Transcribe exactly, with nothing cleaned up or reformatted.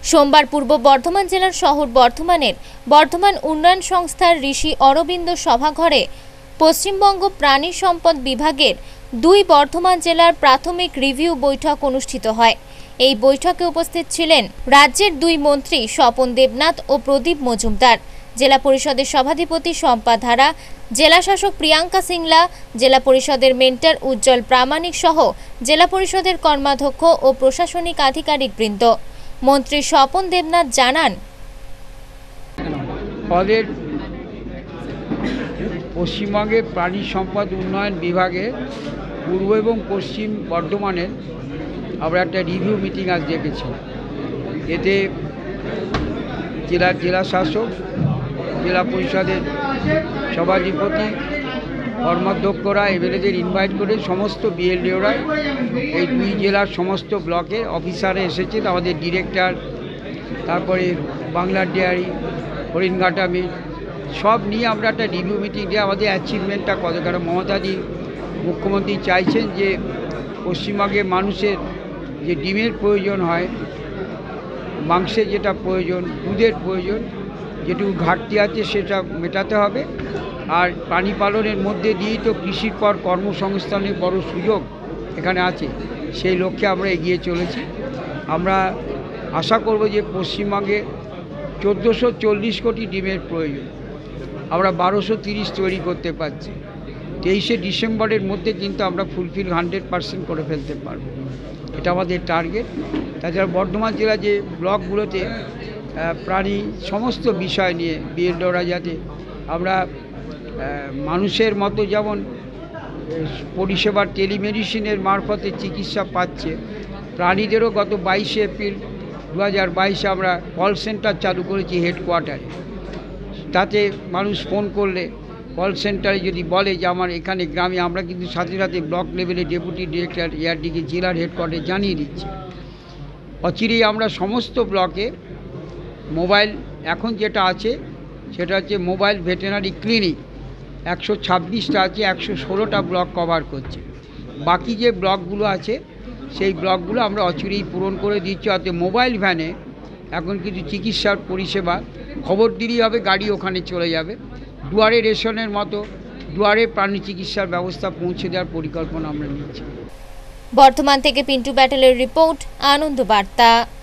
সোমবার পূর্ব বর্ধমান জেলার শহর বর্ধমানের বর্ধমান উন্নয়ন সংস্থার ঋষি অরবিন্দ সভাঘরে পশ্চিমবঙ্গ প্রাণী সম্পদ বিভাগের দুই বর্ধমান জেলার প্রাথমিক রিভিউ বৈঠক অনুষ্ঠিত হয়। এই বৈঠকে উপস্থিত ছিলেন রাজ্যের দুই মন্ত্রী স্বপন দেবনাথ ও প্রদীপ মজুমদার, জেলা পরিষদের সভাধিপতি শম্পা ধারা, জেলা শাসক প্রিয়াঙ্কা সিংলা, জেলা পরিষদের মেন্টর উজ্জ্বল প্রামাণিক সহ জেলা পরিষদের কর্মাধ্যক্ষ ও প্রশাসনিক আধিকারিকবৃন্দ। মন্ত্রী স্বপন দেবনাথ জানান, আমাদের পশ্চিমবঙ্গের প্রাণী সম্পদ উন্নয়ন বিভাগে পূর্ব এবং পশ্চিম বর্ধমানের আমরা একটা রিভিউ মিটিং আজ ডেকেছি। এতে জেলার জেলা শাসক, জেলা পরিষদের সভাধিপতি, কর্মাধ্যক্ষরা, এমএলএদের ইনভাইট করে সমস্ত বিএলডিওরা, এই দুই জেলার সমস্ত ব্লকের অফিসারে এসেছেন, আমাদের ডিরেক্টর, তারপরে বাংলার ডেয়ারি, হরিণঘাটা মিট, সব নিয়ে আমরা একটা রিভিউ মিটিং দিয়ে আমাদের অ্যাচিভমেন্টটা কত। কারণ মমতাদি মুখ্যমন্ত্রী চাইছেন যে পশ্চিমবঙ্গের মানুষের যে ডিমের প্রয়োজন হয়, মাংসের যেটা প্রয়োজন, দুধের প্রয়োজন, যেটুকু ঘাটতি আছে সেটা মেটাতে হবে। আর প্রাণী পালনের মধ্যে দিয়েই তো কৃষির পর কর্মসংস্থানের বড় সুযোগ এখানে আছে, সেই লক্ষ্যে আমরা এগিয়ে চলেছি। আমরা আশা করব যে পশ্চিমবঙ্গে চোদ্দোশো চল্লিশ কোটি ডিমের প্রয়োজন, আমরা বারোশো তিরিশ তৈরি করতে পারছি। তেইশে ডিসেম্বরের মধ্যে কিন্তু আমরা ফুলফিল হান্ড্রেড পার্সেন্ট করে ফেলতে পারব, এটা আমাদের টার্গেট। তাছাড়া বর্ধমান জেলা যে ব্লকগুলোতে প্রাণী সমস্ত বিষয় নিয়ে বিএলডোরা যাতে আমরা মানুষের মতো যেমন পরিষেবা টেলিমেডিসিনের মারফতে চিকিৎসা পাচ্ছে, প্রাণীদেরও গত বাইশে এপ্রিল দু হাজার বাইশে আমরা কল সেন্টার চালু করেছি হেডকোয়ার্টারে। তাতে মানুষ ফোন করলে কল সেন্টারে যদি বলে যে আমার এখানে গ্রামে, আমরা কিন্তু সাথে সাথে ব্লক লেভেলে ডেপুটি ডিরেক্টর এআরডিকে জেলার হেডকোয়ার্টারে জানিয়ে দিচ্ছি। অচিরেই আমরা সমস্ত ব্লকে মোবাইল, এখন যেটা আছে সেটা হচ্ছে মোবাইল ভেটেরিনারি ক্লিনিক, একশো ছাব্বিশটা আছে, একশো ষোলোটা ব্লক কভার করছে। বাকি যে ব্লকগুলো আছে সেই ব্লকগুলো আমরা অচিরেই পূরণ করে দিচ্ছি। অর্থাৎ মোবাইল ভ্যানে এখন কিছু চিকিৎসার পরিষেবা খবর দিলেই হবে, গাড়ি ওখানে চলে যাবে। দুয়ারে রেশনের মতো দুয়ারে প্রাণী চিকিৎসার ব্যবস্থা পৌঁছে দেওয়ার পরিকল্পনা আমরা নিচ্ছি। বর্ধমান থেকে পিন্টু ব্যাটেলের রিপোর্ট, আনন্দ বার্তা।